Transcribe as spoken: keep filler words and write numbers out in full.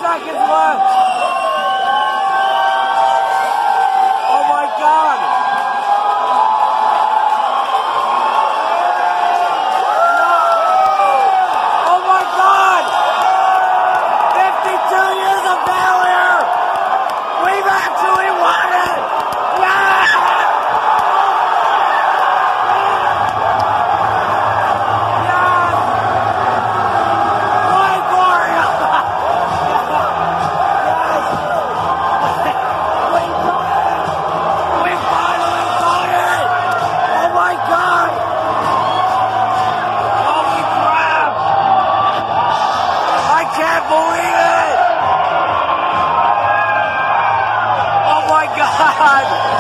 seconds left. Oh my God. Oh my God. fifty-two years of failure. We've actually won it. Yeah. Believe it! Oh my God!